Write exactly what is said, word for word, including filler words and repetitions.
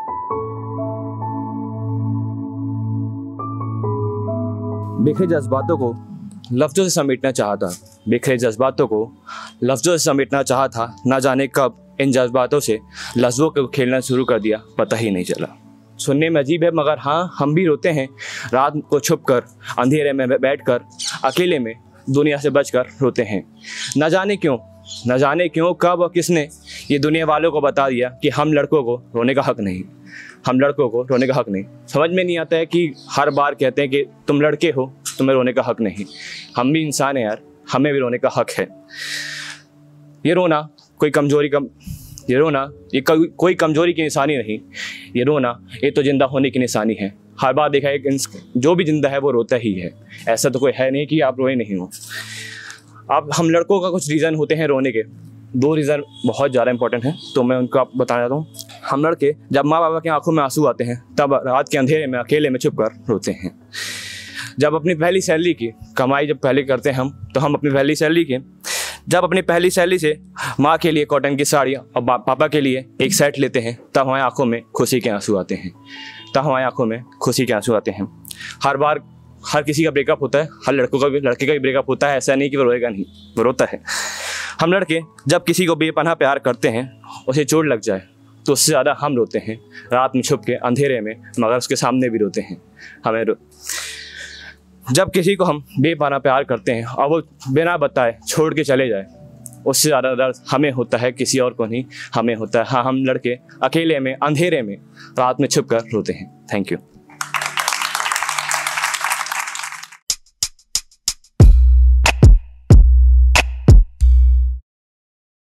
बिखरे जज्बातों को लफ्ज़ों से समेटना चाहा था बिखरे जज्बातों को लफ्ज़ों से समेटना चाहा था ना जाने कब इन जज्बातों से लफ्ज़ों को खेलना शुरू कर दिया, पता ही नहीं चला। सुनने में अजीब है मगर हाँ, हम भी रोते हैं रात को छुप कर, अंधेरे में बैठ कर, अकेले में दुनिया से बच कर रोते हैं। न जाने क्यों न जाने क्यों कब और किसने ये दुनिया वालों को बता दिया कि हम लड़कों को रोने का हक़ नहीं हम लड़कों को रोने का हक़ नहीं। समझ में नहीं आता है कि हर बार कहते हैं कि तुम लड़के हो, तुम्हें रोने का हक़ नहीं। हम भी इंसान हैं यार, हमें भी रोने का हक़ है। ये रोना कोई कमज़ोरी कम ये रोना ये कोई कमज़ोरी की निशानी नहीं। ये रोना ये तो ज़िंदा होने की निशानी है। हर बार देखा है कि जो भी ज़िंदा है वो रोता ही है। ऐसा तो कोई है नहीं कि आप रोए नहीं हो। अब हम लड़कों का कुछ रीज़न होते हैं रोने के, दो रीज़न बहुत ज़्यादा इंपॉर्टेंट हैं, तो मैं उनको आप बताना चाहता हूँ। हम लड़के जब माँ बाप की आंखों में आंसू आते हैं तब रात के अंधेरे में अकेले में छुप कर रोते हैं। जब अपनी पहली सैलरी की कमाई जब पहले करते हैं हम तो हम अपनी पहली सैलरी के जब अपनी पहली सैलरी से माँ के लिए कॉटन की साड़ी और पापा के लिए एक सेट लेते हैं तब हमारी आंखों में खुशी के आंसू आते हैं तब हमारी आंखों में खुशी के आंसू आते हैं। हर बार हर किसी का ब्रेकअप होता है, हर लड़कों का भी लड़के का भी ब्रेकअप होता है। ऐसा नहीं कि वो रोएगा नहीं, वो रोता है। हम लड़के जब किसी को बेपनाह प्यार करते हैं, उसे चोट लग जाए तो उससे ज़्यादा हम रोते हैं रात में छुप के अंधेरे में, मगर उसके सामने भी रोते हैं। हमें रो... जब किसी को हम बेपनाह प्यार करते हैं और वो बिना बताए छोड़ के चले जाए, उससे ज़्यादा दर्द हमें होता है, किसी और को नहीं, हमें होता है। हाँ, हम लड़के अकेले में अंधेरे में रात में छुप कर रोते हैं। Thank you.